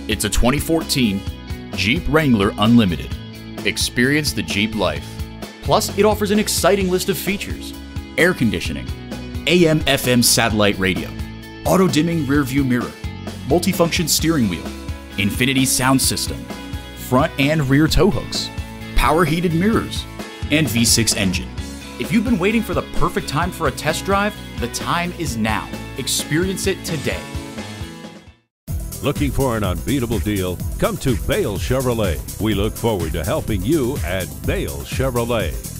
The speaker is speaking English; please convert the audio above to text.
It's a 2014 Jeep Wrangler Unlimited. Experience the Jeep life. Plus, it offers an exciting list of features: air conditioning, AM/FM satellite radio, auto-dimming rear-view mirror, multifunction steering wheel, infinity sound system, front and rear tow hooks, power heated mirrors, and V6 engine. If you've been waiting for the perfect time for a test drive, the time is now. Experience it today. Looking for an unbeatable deal? Come to Bale Chevrolet. We look forward to helping you at Bale Chevrolet.